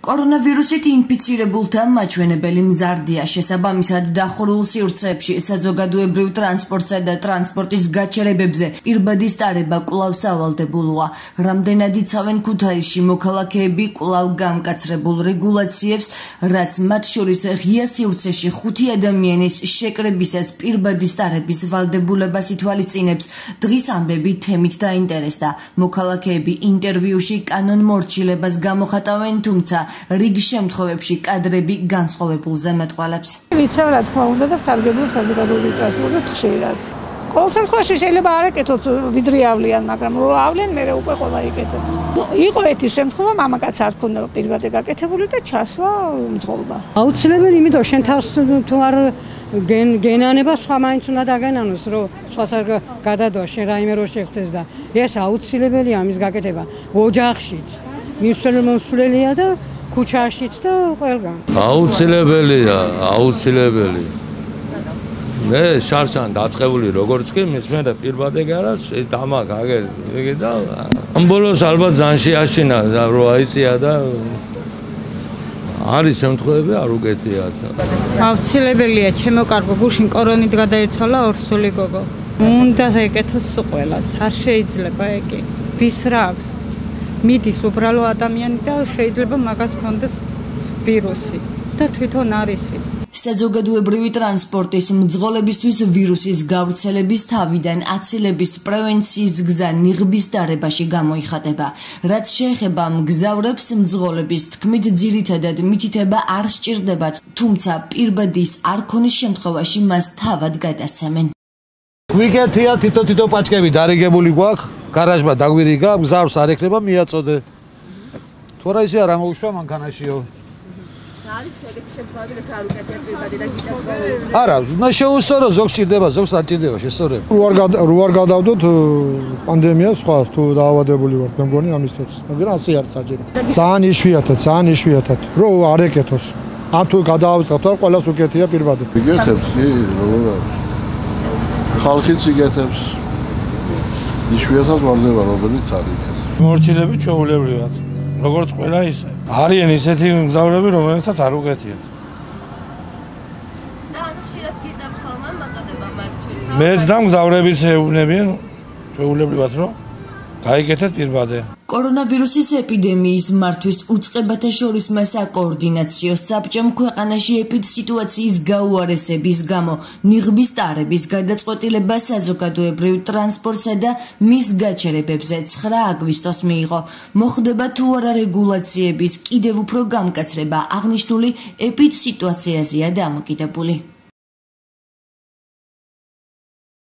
კორონავირუსით ინფიცირებულთა მაჩვენებელი მზარდია. შესაბამისად, დახურულ სივრცეებში საზოგადოებრივ ტრანსპორტსა და ტრანსპორტის გაჩერებებზე პირბადი სტარება კვლავ სავალდებულოა. რამდენად იცავენ ქუთაისში მოქალაქეები კვლავ გამკაცრებულ რეგულაციებს, რაც მათ შორის ღია სივრცეში 5 ადამიანის შეკრებისას პირბადი სტარების ვალდებულებას ითვალისწინებს. დღის ამბები თემით დაინტერესდა. მოქალაქეები ინტერვიუში კანონმორჩილებას გამოხატავენ, თუმცა რიგ შემთხვევებში კადრები განსხვავებულზე მეტყველებს. ვიცავ რა თქმა უნდა და სარგებლობ საზოგადოებრივ ტრანსპორტით ხშირად. ყოველ შემთხვევაში შეიძლება არ ეკეთოთ ვიდრე ავლიან, მაგრამ რო ავლენ მე უკვე ყველა იკეთებს. იყო ერთი შემთხვევა, მამაკაც არ ქონდა პირბადე გაკეთებული და ჩასვა მძღოლმა. აუცილებელი, იმიტომ შენ თავს თუ არ გენანება სხვა მაინც უნდა დაგენანოს, რომ სხვას არ გადადვა შენ რაიმე რო შეხვდეს და ეს აუცილებელია ამის გაკეთება ოჯახშიც. მისვლელია და ქუჩაშიც და ყველგან. აუცილებელი. მე შარშან დაწყებული როგორც კი მისმენდა პირბადე გარას დამაკ აგერ იგი და ამბოლოს ალბათ ზანში აშინა რო აიწია და არის შემთხვევები არ უკეთია. აუცილებელია ჩემო კარგო გუშინ კორონით გადაიცვალა ორსული გოგო. უნდა ეკეთოს ყველას. არ შეიძლება ეგ. ვის რა აქვს? მიდის უბრალო ადამიანი და შეიძლება მაგას კონდეს ვირუსი და თვითონ არის ის. საზოგადოებრივი ტრანსპორტის მძღოლებისთვის ვირუსის გავრცელების თავიდან აცილების პრევენციის გზა ნიღბის დარებაში გამოიხატება. რაც შეეხება მგზავრებს, მძღოლების თქმით ძირითადად მითითება არ სჭირდებათ, თუმცა პირბადის არ ქონის შემთხვევაში მას თავად გადასცემენ. ვიკეთია თითო პაჭკები დარიგებული გვაქვს. გარაჟმა დაგვირიგა, მგზავრს არ ეკრება მიაწოდე. თუ რა ისე არ ამოუშვა მანქანაშიო. არის ეგეთი შემთხვევები, რაც არ უკეთია პირბადი და გიწევდა. არა, უნდა შეუსწორო, ზოგს სჭირდება, ზოგს არ სჭირდება შესწორება. რო არ გადავდოთ პანდემიას სხვა თუ დაავადებული ვართ, მე მგონი ამისთვის. მაგრამ ასე არ საჭირო. ძალიან იშვიათად, რო არ ეკეთოს. ან თუ გადაავსდათ, არ ყველას უკეთია პირბადი. იგეთებს კი, როგორ არის. ხალხიც იგეთებს. იშვიათად ვარდება რომელიც არის. მორჩილები ჩვეულებრივად. როგორც ყველა ისე. არიან ისეთი მგზავრები, რომელსაც არ უკეთიათ. და ანუ ხშირად გიწევთ ხოლმე მოწოდება მათთვის. მეც და მგზავრებიც ეუბნებიან ჩვეულებრივად, რომ გაიგეთეთ პირბადე. კორონავირუსის ეპიდემიის მართვის უწყებათა შორის საკოორდინაციო საბჭომ ქვეყანაში ეპიდსიტუაციის გაუარესების გამო ნიღბის სტარების გადაწყვეტილება საზოგადოებრივ ტრანსპორტსა და მის გაჩერებებზე 9 აგვისტოს მიიღო. მოხდება თუ არა რეგულაციების კიდევ უფრო გამკაცრება, აღნიშნული ეპიდსიტუაციაზეა დამოკიდებული.